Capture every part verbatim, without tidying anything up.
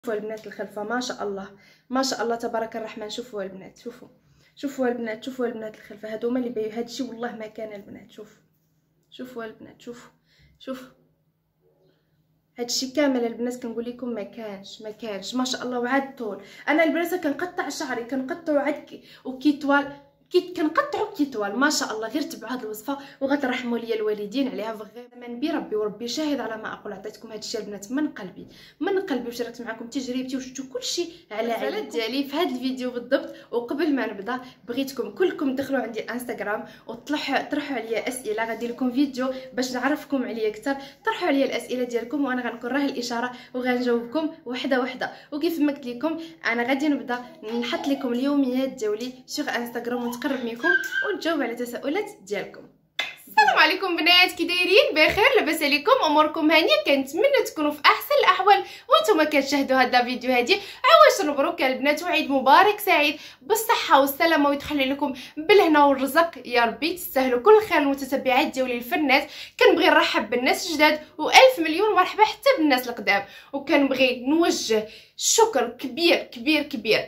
شوفوا البنات الخلفه ما شاء الله ما شاء الله تبارك الرحمن. شوفوا البنات، شوفوا شوفوا البنات، شوفوا البنات الخلفه هذوما اللي بيو هادشي والله ما كان البنات. شوفوا شوفوا البنات، شوفوا شوفوا هادشي كامل البنات كنقول لكم ما كانش ما كانش ما شاء الله. وعاد طول انا البنات كنقطع شعري كنقطعو عاد وكيطوال كي كنقطعو كيطوال ما شاء الله. غير تبعوا هاد الوصفه وغترحموا ليا الوالدين عليها فغير من بربي وربي شاهد على ما اقول. عطيتكم هادشي البنات من قلبي من قلبي وشاركت معكم تجربتي وشفتوا كلشي على عيني ديالي في هاد الفيديو بالضبط. وقبل ما نبدا بغيتكم كلكم تدخلوا عندي انستغرام وطرحوا طرحوا عليا اسئله. غادي لكم فيديو باش نعرفكم عليا اكثر. طرحوا عليا الاسئله ديالكم وانا غنكون راه الاشاره وغنجاوبكم وحده وحده. وكيف ما قلت لكم انا غادي نبدا نحط لكم اليوميات ديالي سوغ انستغرام ونتقرب منكم ونجاوب على التساؤلات ديالكم. السلام عليكم بنات، كي دايرين؟ بخير؟ لاباس عليكم؟ اموركم هانيه؟ كنتمنى تكونوا في احسن الاحوال وانتم كتشاهدوا هذا الفيديو. هادي عواش مبروك البنات وعيد مبارك سعيد بالصحه والسلامه ويتخلي لكم بالهنا والرزق يا ربي. تستاهلوا كل خير. المتتبعات ديالي الفنات كنبغي نرحب بالناس الجداد والف مليون مرحبا حتى بالناس القدام. وكنبغي نوجه شكر كبير كبير كبير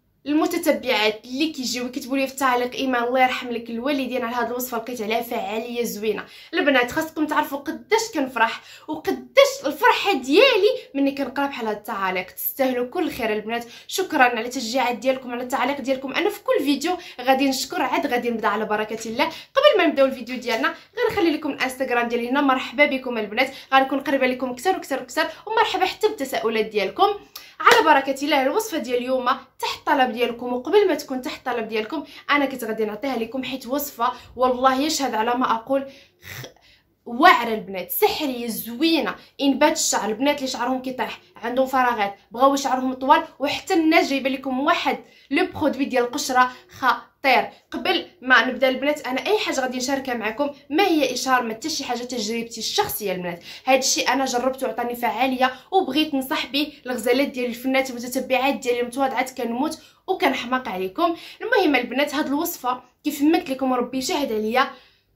المتتبعات اللي كيجيو يكتبوا لي في التعليق ايمان الله يرحم لك الوالدين على هذه الوصفه لقيت عليها فعاليه زوينه. البنات خاصكم تعرفوا قداش كنفرح وقداش الفرحه ديالي ملي كنقرا بحال هاد التعاليق. تستاهلوا كل خير البنات. شكرا على التشجيعات ديالكم على التعاليق ديالكم. انا في كل فيديو غادي نشكر عاد غادي نبدا على بركه الله. قبل ما نبداو الفيديو ديالنا غنخلي لكم الانستغرام ديالي هنا. مرحبا بكم البنات، غنكون قريبه لكم اكثر وكثر وكثر. ومرحبا حتى بالتساؤلات ديالكم على بركه الله. الوصفه ديال اليوم تحت طلب ديالكم، وقبل ما تكون تحت طلب ديالكم انا كنت غادي نعطيها لكم حيت وصفه والله يشهد على ما اقول خ... واعره البنات، سحريه زوينه. انبات الشعر البنات اللي شعرهم كيطيح عندهم فراغات بغاو شعرهم طوال، وحتى الناس جايبه لكم واحد لو برودوي ديال القشره خطير. قبل ما نبدا البنات انا اي حاجه غادي نشاركها معكم ما هي اشهار ما حتى شي حاجه تجربتي الشخصيه البنات. هذا الشيء انا جربته وعطاني فعاليه وبغيت ننصح به الغزالات ديال الفنات المتتبعات ديالي المتواضعات. كنموت وكنحماق عليكم. المهم البنات هاد الوصفه كيف ما قلت لكم ربي شاهد عليا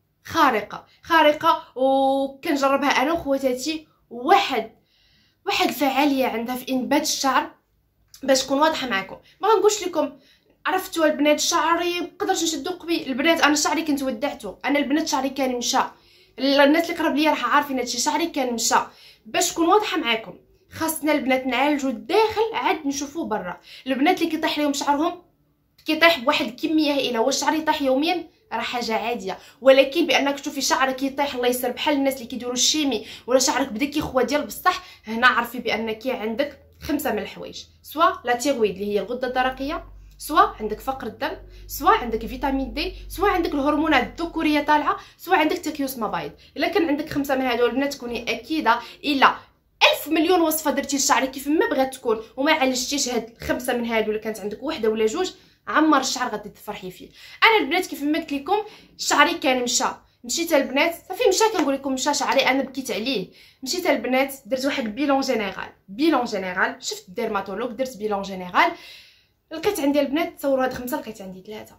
خارقه خارقه وكنجربها انا وخواتاتي. واحد واحد الفعاليه عندها في انبات الشعر. باش نكون واضحه معكم ما غنقولش لكم عرفتوا البنات شعري مقدرش نشدو قبي. البنات انا شعري كنت ودعته. انا البنات شعري كان مشى. الناس اللي قرب ليا راه عارفين هادشي. شعري كان مشى. باش نكون واضحه معكم خاصنا البنات نعالجوا الداخل عاد نشوفوا برا. البنات اللي كيطيح لهم شعرهم كيطيح بواحد الكميه هائله. واش الشعر يطيح يوميا راه حاجه عاديه، ولكن بانك تشوفي شعرك يطيح الله يسر بحال الناس اللي كيديروا الشيمي ولا شعرك بدا كيخوى ديال بصح، هنا عرفي بانك عندك خمسه من الحوايج. سوا لا تيرويد اللي هي الغده الدرقيه، سوا عندك فقر الدم، سوا عندك فيتامين دي، سوا عندك الهرمونات الذكوريه طالعه، سوا عندك تكيس مبايض. الا كان عندك خمسه من هادو البنات تكوني اكيده الا ألف مليون وصفه درتي لشعرك كيف ما بغات تكون وما عالجتيش هاد خمسه من هادو. الا كانت عندك وحده ولا جوج عمر الشعر غادي تفرحي فيه. انا البنات كيف ما قلت لكم شعري كان مشى. مشيت البنات صافي مشى. كنقول لكم مشى شعري انا بكيت عليه. مشيت البنات درت واحد بيلون جينيرال بيلون جينيرال شفت الديرماتولوج درت بيلون جينيرال. لقيت عندي البنات تصوروا هاد خمسه لقيت عندي ثلاثه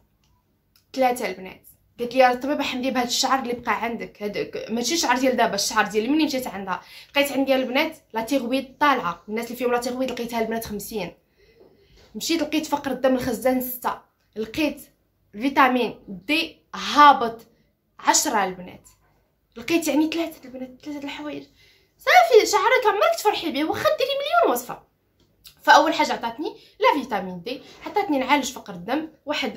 ثلاثه البنات. قالت لي الطبيبه حمدي بهذا الشعر اللي بقى عندك هذا ماشي الشعر ديال دابا الشعر ديال ملي مشيت عندها. لقيت عندي البنات لا تيرويد طالعه. الناس اللي فيهم لا تيرويد لقيتها البنات خمسين. مشيت لقيت فقر الدم الخزان ستة. لقيت فيتامين دي هابط عشرة البنات. لقيت يعني ثلاثه البنات ثلاثه الحوايج. صافي شعرك عمرك تفرحي به واخا ديري مليون وصفه. فاول حاجه عطاتني لا فيتامين دي، عطاتني نعالج فقر الدم. واحد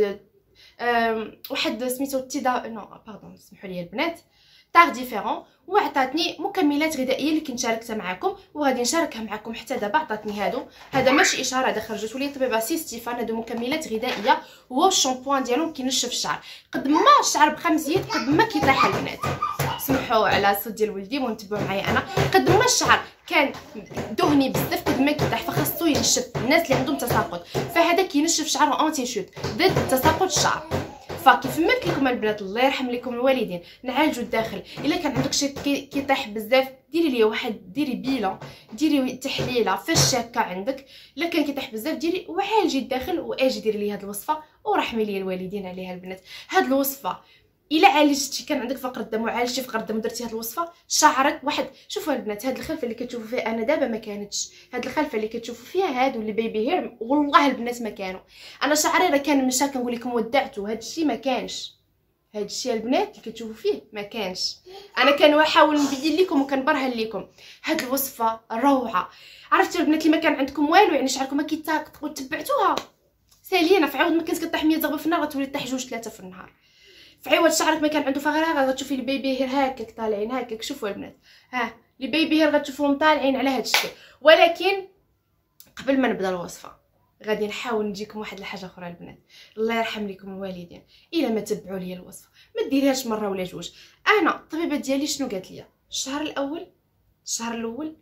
واحد سميتو تيدا نو باردون سمحوا لي البنات تاغ ديفيرون. وعطاتني مكملات غذائيه اللي كنت شاركتها معكم وغادي نشاركها معكم حتى دابا. عطاتني هادو هذا ماشي اشاره هذا خرجته لي طبيبه سي ستيفان. هادو مكملات غذائيه هو الشامبوان ديالهم كينشف الشعر. قد ما الشعر بقى مزيان قد ما كيطيح البنات. سمحوا على الصوت ديال ولدي ونتبعوا معايا. انا قد ما الشعر كان دهني بزاف قد ما كيطيح فخاصو ينشف. الناس اللي عندهم تساقط فهذا كينشف شعرهم انتي شوت ضد تساقط الشعر. فكيف ما قلت لكم البنات الله يرحم لكم الوالدين نعالجوا الداخل. الا كان عندك شي كيطيح بزاف ديري ليه واحد ديري بيلون ديري تحليله فاش شاكه عندك. الا كان كيطيح بزاف ديري وعالجي الداخل واجي ديري لي هاد الوصفه ورحمي لي الوالدين عليها البنات. هاد الوصفه الا عالجتي كان عندك فقر الدم وعالجتي فقر الدم ودرتي هاد الوصفه شعرك واحد. شوفوا البنات هاد الخلفه اللي كتشوفوا فيها انا دابا ما كانتش، هاد الخلفه اللي كتشوفوا فيها هادو اللي بيبي هير والله البنات ما كانوا. انا شعري راه كان مشى كنقول لكم ودعتو، هاد الشيء ما كانش، هاد الشيء البنات اللي كتشوفوا فيه ما كانش. انا كنحاول نبين لكم وكنبرهن لكم هاد الوصفه روعه. عرفتوا البنات اللي ما كان عندكم والو يعني شعركم ما كيتاقط وتبعتوها سالينا في عوض ما كنت كطيح مية زغبه في النهار غتولي طيح جوج ثلاثه في النهار. في عوض شعرك ما كان عنده فغره غتشوفي البيبي هير هكاك طالعين هكاك. شوفوا البنات ها البيبي هير غتشوفوهم طالعين على هاد الشكل. ولكن قبل ما نبدا الوصفه غادي نحاول نجيكم واحد الحاجه اخرى البنات. الله يرحم لكم الوالدين الا ما تبعوا لي الوصفه ما ديريهاش مره ولا جوج. انا الطبيبه ديالي شنو قالت لي؟ الشهر الاول الشهر الاول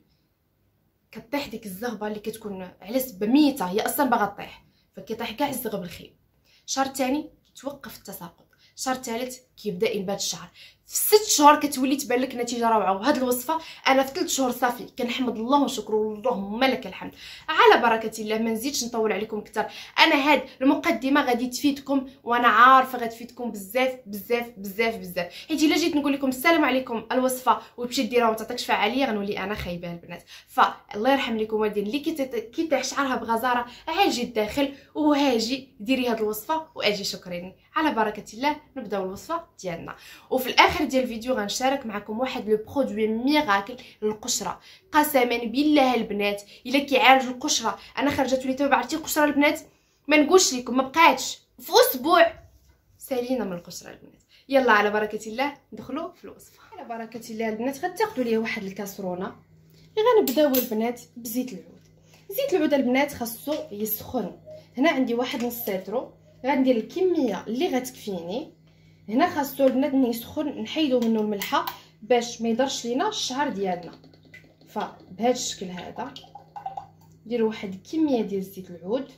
كطيح ديك الزغبه اللي كتكون على سبه ميته هي اصلا باغا طيح فكيطيح كاع الزغب الخيب. الشهر الثاني توقف التساقط. الشهر الثالث كيبدا ينبات الشعر. في ست شهور كتولي تبان لك نتيجه روعه. وهاد الوصفه انا في ثلاث شهور صافي كنحمد الله ونشكر اللهم لك الحمد. على بركه الله ما نزيدش نطول عليكم اكثر. انا هاد المقدمه غادي تفيدكم وانا عارفه غتفيدكم بزاف بزاف بزاف بزاف. حيت الا جيت نقول لكم السلام عليكم الوصفه وتمشي ديرها وما تعطيكش فعاليه غنولي انا خايبه البنات. فالله يرحم لكم والدين اللي كيطيح شعرها بغزاره عاجي الداخل وهاجي ديري هاد الوصفه واجي شكريني. على بركه الله نبداو الوصفه ديالنا. وفي الاخر ديال الفيديو غنشارك معكم واحد لو برودوي ميراكل للقشره. قسما بالله البنات الا كيعالج القشره. انا خرجت لي تبع عرفتي القشره البنات ما نقولش لكم ما بقاتش في اسبوع سالينا من القشره البنات. يلا على بركه الله ندخلوا في الوصفه. على بركه الله البنات غتاخذوا لي واحد الكاسرونه اللي غنبداو البنات بزيت العود. زيت العود البنات خاصو يسخن. هنا عندي واحد نص لتر غندير الكميه اللي غتكفيني. هنا خاصو البنات ملي يسخن نحيدو منه الملحه باش ما يضرش لينا الشعر ديالنا. فبهذا الشكل هذا نديروا واحد الكميه ديال زيت العود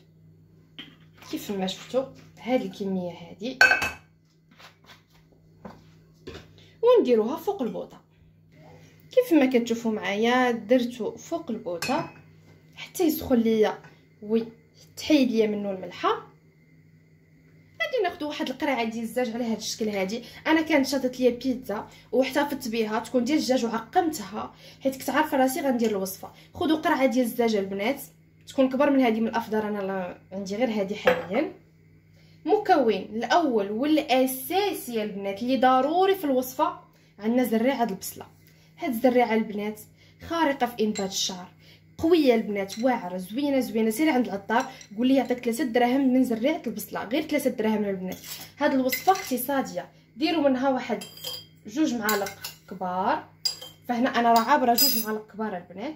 كيف ما شفتوا هذه الكميه هذه ونديروها فوق البوطه كيف ما كتشوفوا معايا. درتو فوق البوطه حتى يسخن ليا وتحيد ليا منه الملحه. غادي ناخذ واحد القرعه ديال الدجاج على هذا الشكل هادي. انا كانت شاطت ليا بيتزا واحتفظت بها تكون ديال الدجاج وعقمتها حيت كنت عارفه راسي غندير الوصفه. خذوا قرعه ديال الدجاج البنات تكون كبر من هذه من الافضل. انا عندي غير هذه حاليا. مكون الاول والاساسي البنات اللي ضروري في الوصفه عندنا زريعه البصله. هاد الزريعه البنات خارقه في انبات الشعر، قويه البنات واعره زوينه زوينه. سيري عند العطار قول لي يعطيك ثلاثة دراهم من زريعه البصله، غير ثلاثة دراهم البنات. هاد الوصفه اقتصاديه ديروا منها واحد جوج معالق كبار. فهنا انا راه عابره جوج معالق كبار البنات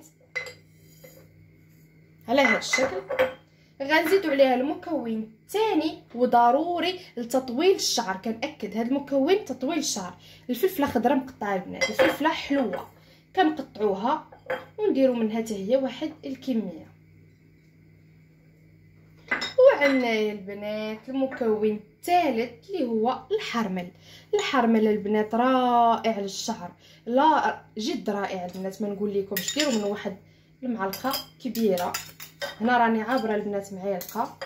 على هاد الشكل. غنزيدوا عليها المكون الثاني وضروري لتطويل الشعر. كنأكد هاد المكون تطويل الشعر. الفلفله خضراء مقطعه البنات، الفلفله حلوه كنقطعوها ونديروا منها حتى هي واحد الكميه. وعندنا يا البنات المكون الثالث اللي هو الحرمل. الحرمل البنات رائع للشعر، لا جد رائع البنات ما نقول لكمش. ديروا منه واحد المعلقه كبيره. هنا راني عابره البنات معلقه.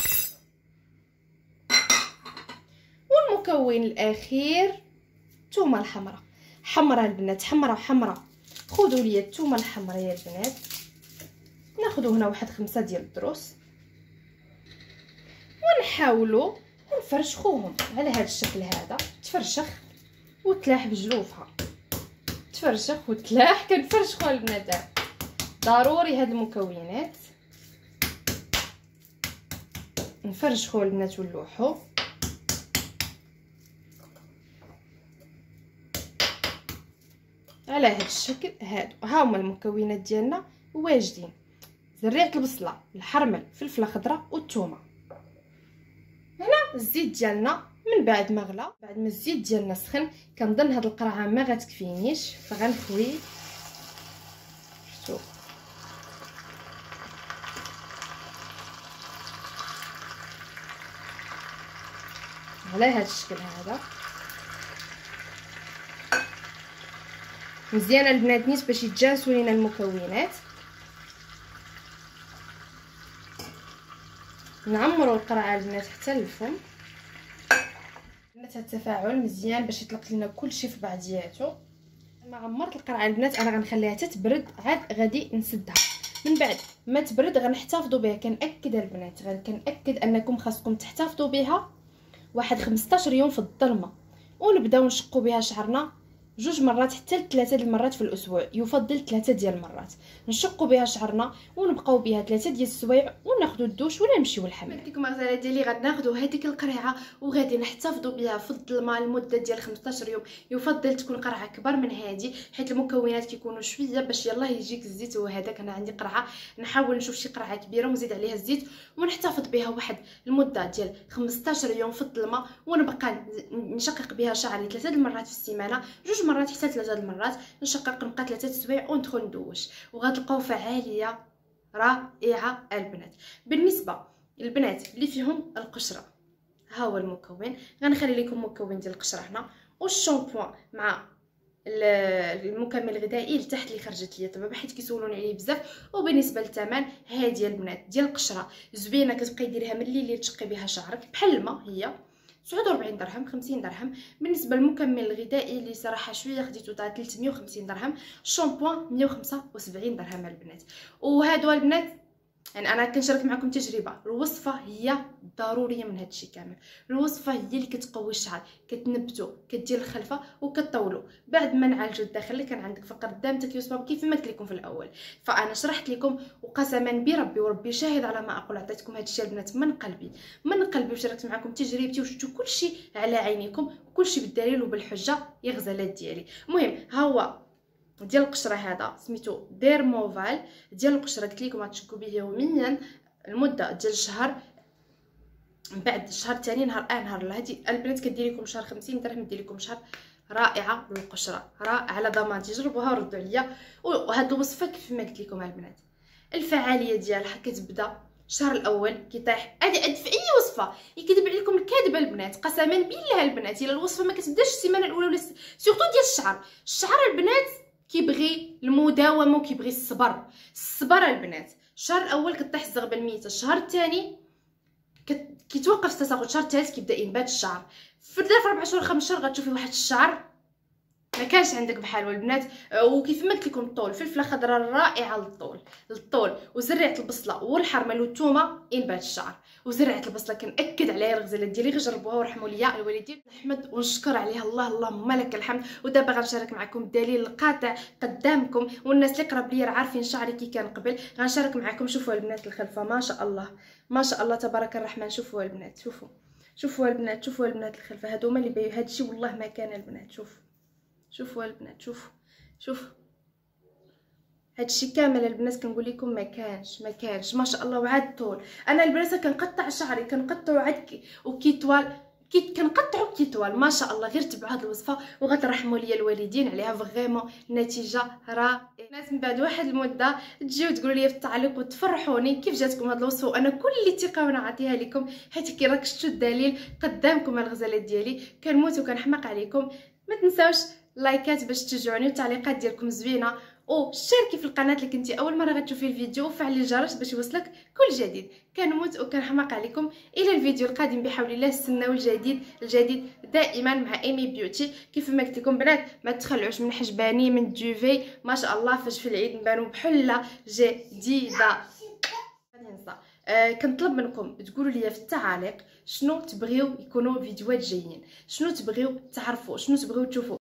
والمكون الاخير الثومه الحمراء. حمراء البنات حمراء وحمراء. خذوا لي الثومه الحمراء يا البنات. ناخذوا هنا واحد خمسة ديال الدروس ونحاولوا نفرشخوهم على هذا الشكل هذا. تفرشخ وتلاح بجلوفها، تفرشخ وتلاح. كنفرشخوا البنات ضروري هاد المكونات نفرشخوا البنات ونلوحوا. على هذا الشكل هادو ها هما المكونات ديالنا واجدين. زريعه البصله، الحرمل، فلفله خضراء والثومه. هنا الزيت ديالنا من بعد ما غلا، بعد ما الزيت ديالنا سخن كنظن هاد القرعه ما غتكفينيش فغنخوي. شفتوا على هذا الشكل هذا مزيان البنات نيت باش يتجانسوا لينا المكونات. نعمروا القرعه البنات حتى للفم. هذا التفاعل مزيان باش يطلق لنا كلشي في بعضياتو. ما عمرت القرعه البنات انا غنخليها تتبرد عاد غادي نسدها. من بعد ما تبرد غنحتفظوا بها. كنأكد البنات كنأكد انكم خاصكم تحتفظوا بها واحد خمسطاش يوم في الظلمه، ونبداو نشقوا بها شعرنا جوج مرات حتى لثلاثه د المرات في الاسبوع، يفضل ثلاثه ديال المرات. نشقوا بها شعرنا ونبقاو بها ثلاثه ديال السوايع وناخذوا الدوش ولا نمشيو للحمام. ديكم الغزاله ديالي غناخذوا هذيك القرعه وغادي نحتفظوا بها في الظلمه لمده ديال خمسطاش يوم. يفضل تكون قرعه كبر من هذه حيت المكونات كيكونوا شويه باش يلاه يجيك الزيت. وهذاك انا عندي قرعه نحاول نشوف شي قرعه كبيره ونزيد عليها الزيت ونحتفظ بها واحد المده ديال خمسطاش يوم في الظلمه، ونبقى نشقق بها شعري ثلاثه المرات في السيمانه، جوج مرات حتى ثلاثه المرات نشقق نبقى ثلاثه السوايع وندخل ندوش، وغتلقاو فعاليه رائعه البنات. بالنسبه للبنات اللي فيهم القشره ها هو المكون. غنخلي لكم مكون ديال القشره هنا والشامبوان مع المكمل الغذائي لتحت اللي خرجت لي طبعا حيت كيسولوني عليه بزاف. وبالنسبه للثمن هذه البنات ديال القشره زوينه كتبقاي ديريها من الليل تشقي بها شعرك بحال الماء هي تسعة وأربعين درهم خمسين درهم. بالنسبه للمكمل الغذائي اللي صراحه شويه خديته تاع ثلاثمية وخمسين درهم، الشامبوان مية وخمسة وسبعين درهم البنات. وهادو البنات يعني انا كنشارك معكم تجربه. الوصفه هي ضروريه من هادشي كامل. الوصفه هي اللي كتقوي الشعر، كتنبتو كدير الخلفه وكطولو بعد ما نعالجو الداخل اللي كان عندك فقر الدم تكيوسباب كيف ما قلت لكم في الاول. فانا شرحت لكم وقسما بربي وربي شاهد على ما اقول عطيتكم هادشي البنات من قلبي من قلبي وشاركت معكم تجربتي وشفتوا كلشي على عينيكم وكلشي بالدليل وبالحجه يا غزالات ديالي. المهم ها هو ديال القشره هذا سميتو ديرموفال ديال القشره قلت لكم غتشكوا به يوميا لمده ديال شهر. من بعد الشهر الثاني نهار اه نهار لا هذه البنات كدير لكم شهر خمسين درهم دير لكم شهر رائعه للقشره رائعه على ضمانتي. جربوها وردوا عليا. وهاد الوصفه كيف ما قلت لكم البنات الفعاليه ديالها كتبدا الشهر الاول كيطيح. هذه في اي وصفه يكذب عليكم الكذب البنات قسما بالله البنات الا الوصفه ما كتبداش السيمانه الاولى ولا سورتو ديال الشعر. الشعر البنات كيبغي المداومه وكيبغي الصبر. الصبر البنات الشهر الاول كطيح الزغبه الميته، الشهر الثاني كيتوقف التساقط، الشهر الثالث كيبدا ينبات الشعر. في ظرف اربع شهور خمس شهور غتشوفي واحد الشعر ما كانش عندك بحالو البنات. وكيف ما قلت لكم الطول فلفله خضراء رائعه للطول للطول وزرعه البصله والحرمل والثومه ينبات الشعر. وزرعه البصله كنأكد عليها الغزالات ديالي جربوها ورحموا ليا الوالدين. نحمد ونشكر عليها الله اللهم لك الحمد. ودابا غنشارك معكم الدليل القاطع قدامكم والناس اللي قرب ليا عارفين شعري كي كان قبل. غنشارك معكم. شوفوا البنات الخلفه ما شاء الله ما شاء الله تبارك الرحمن. شوفوا البنات شوفوا شوفوا البنات شوفوا البنات الخلفه هادوما اللي بيو هادشي والله ما كان البنات. شوفوا شوفوا البنات شوفوا شوفوا هادشي كامل البنات كنقول لكم ما كانش ما كانش ما شاء الله. وعاد طول انا البنات كنقطع شعري كنقطعو عاد وكيطوال كي كنقطعو كيطوال ما شاء الله. غير تبعوا هاد الوصفه وغترحموا ليا الوالدين عليها فريمون نتيجه رائعه. الناس من بعد واحد المده تجيو تقولوا لي في التعليق وتفرحوني كيف جاتكم هاد الوصفه وانا كل ثقه ونعطيها لكم حيت كي راك شفتوا الدليل قدامكم الغزالات ديالي. كنموت وكنحماق عليكم. ما تنساوش لايكات باش تشجعوني والتعليقات ديالكم زوينه وشاركي في القناه اللي كنتي اول مره غتشوفي الفيديو وفعلي الجرس باش يوصلك كل جديد. كنموت وكنحماق عليكم الى الفيديو القادم بحول الله. استناو الجديد الجديد دائما مع ايمي بيوتي. كيف ما قلت لكم بنات ما تخلعوش من حجباني من دوفي ما شاء الله فاش في العيد نبانو بحله جديده. ننسى آه كنطلب منكم تقولوا لي في التعاليق شنو تبغيو يكونوا فيديوهات جايين، شنو تبغيو تعرفوا، شنو تبغيو تشوفوا.